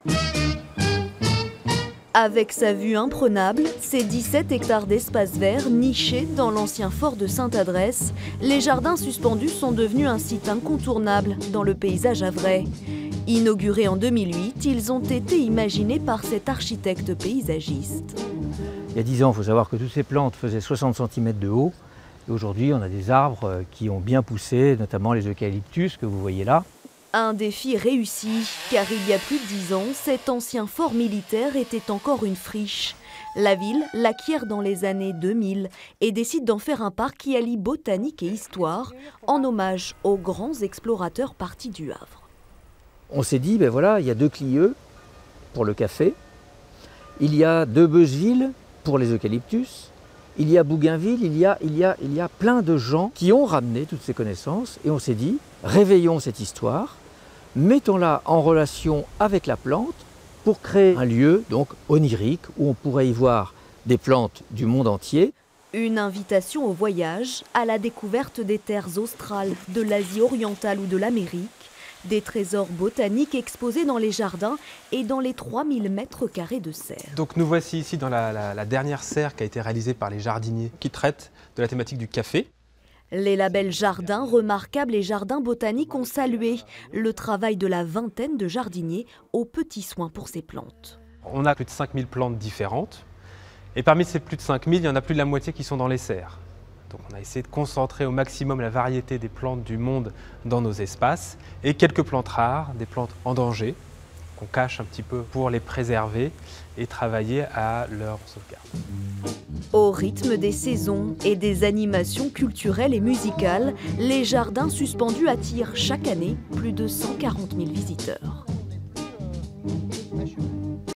Avec sa vue imprenable, ses 17 hectares d'espace vert nichés dans l'ancien fort de Sainte-Adresse, les jardins suspendus sont devenus un site incontournable dans le paysage havrais. Inaugurés en 2008, ils ont été imaginés par cet architecte paysagiste. Il y a 10 ans, il faut savoir que toutes ces plantes faisaient 60 cm de haut. Et aujourd'hui, on a des arbres qui ont bien poussé, notamment les eucalyptus que vous voyez là. Un défi réussi, car il y a plus de 10 ans, cet ancien fort militaire était encore une friche. La ville l'acquiert dans les années 2000 et décide d'en faire un parc qui allie botanique et histoire, en hommage aux grands explorateurs partis du Havre. On s'est dit, ben voilà, il y a 2 Clieux pour le café, il y a 2 Beuzeville pour les eucalyptus, il y a Bougainville, il y a plein de gens qui ont ramené toutes ces connaissances et on s'est dit, réveillons cette histoire, mettons-la en relation avec la plante pour créer un lieu donc onirique où on pourrait y voir des plantes du monde entier. Une invitation au voyage, à la découverte des terres australes, de l'Asie orientale ou de l'Amérique, des trésors botaniques exposés dans les jardins et dans les 3000 mètres carrés de serre. Donc nous voici ici dans la dernière serre qui a été réalisée par les jardiniers qui traite de la thématique du café. Les labels jardins remarquables et jardins botaniques ont salué le travail de la vingtaine de jardiniers aux petits soins pour ces plantes. On a plus de 5000 plantes différentes et parmi ces plus de 5000, il y en a plus de la moitié qui sont dans les serres. Donc on a essayé de concentrer au maximum la variété des plantes du monde dans nos espaces et quelques plantes rares, des plantes en danger, qu'on cache un petit peu pour les préserver et travailler à leur sauvegarde. Au rythme des saisons et des animations culturelles et musicales, les jardins suspendus attirent chaque année plus de 140 000 visiteurs.